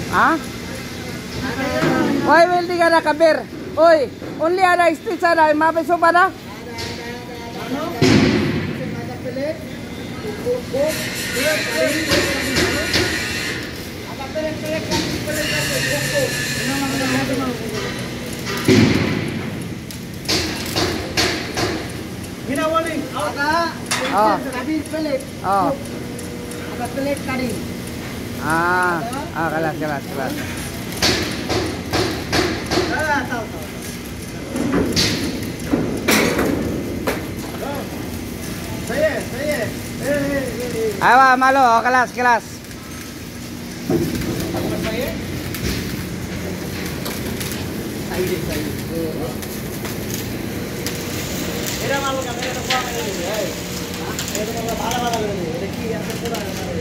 Ha? Why will di ka nakabir? Uy, only ada street sana, mapiso pa na? Ginawaling, pelit. Oh. Ada pelit karing. Kelas. Tahu. Saya. Ayo, malu, kelas. Saya. Era malu kamera tu buang ini. Itu kalau bala ini. Dekhi yang pura.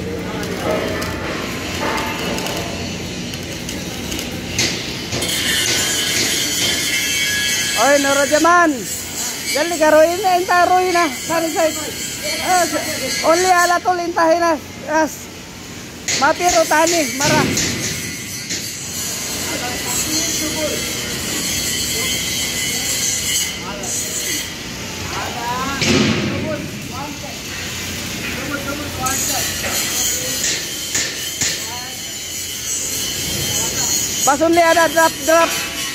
Oy, Noro Jaman. Gali karoin na, intaroin na. Sari side. Only ala to lintahin na. Yes. Mapiro tani, mara. Pas only ada drop.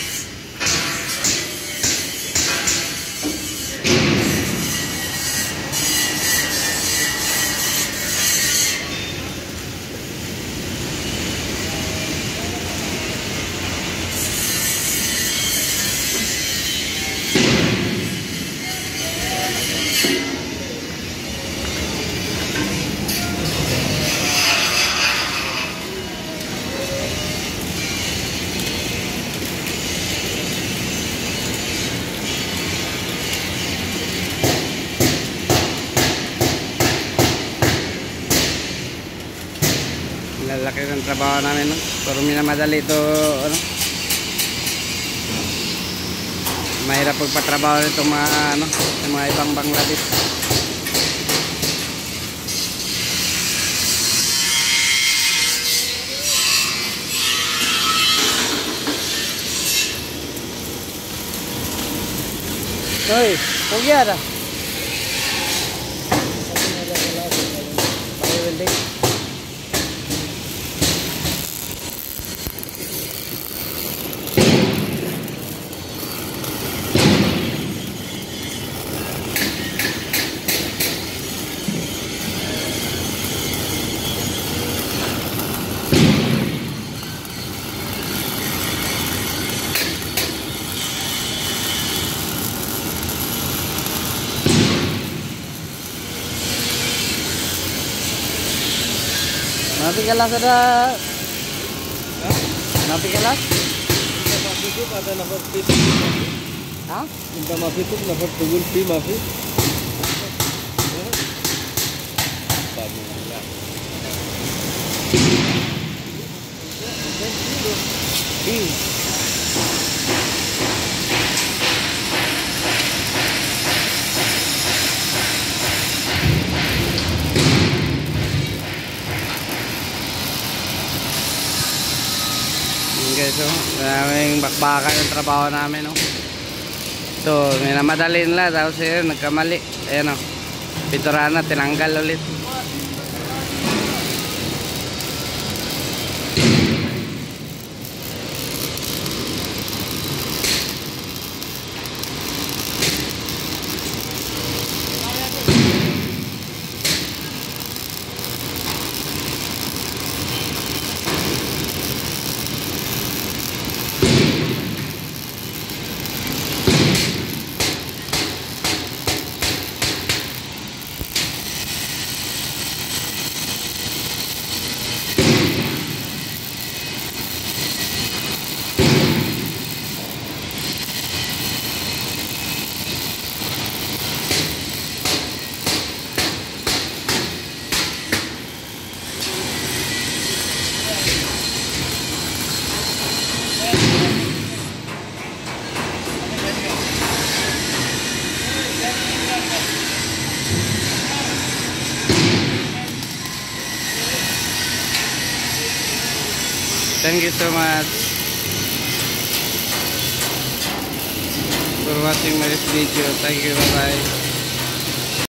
Lalaki ng trabaho namin, no? Pero minamadali ito, ano? Mahirap pagpatrabaho nito mga, ano, mga ibang Bangladesh. Hoy, pugyan ah. Pag-welding. Nanti kelas ada. Nanti kelas? Itu ada nomor fee. Hah? Minta maaf itu nomor tunggu fee maaf. Guys, maraming bakbakan yung trabaho namin, no? So, minamadali nila, tapos yun, nagkamali. Ayan, no? Pintura na, tinanggal ulit. Thank you so much for watching my video. Thank you. Bye bye.